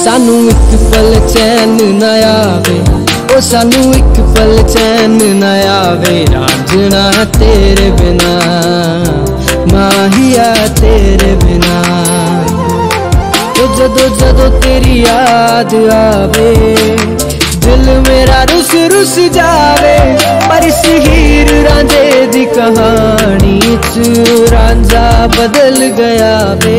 सानू एक पल चैन न आवे, ओ सानू एक पल चैन न आवे रांझना तेरे बिना, माहिया तेरे बिना। जदों जदों तेरी याद आवे दिल मेरा रुस रुस जावे, पर इस हीर रांझे दी कहानी च रांझा बदल गया वे।